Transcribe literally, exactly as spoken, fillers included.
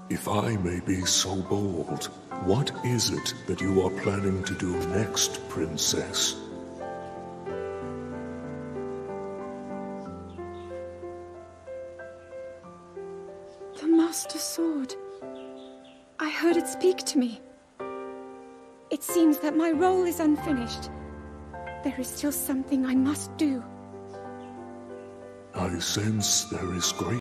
If I may be so bold, what is it that you are planning to do next, Princess? The Master Sword. I heard it speak to me. It seems that my role is unfinished. There is still something I must do. I sense there is great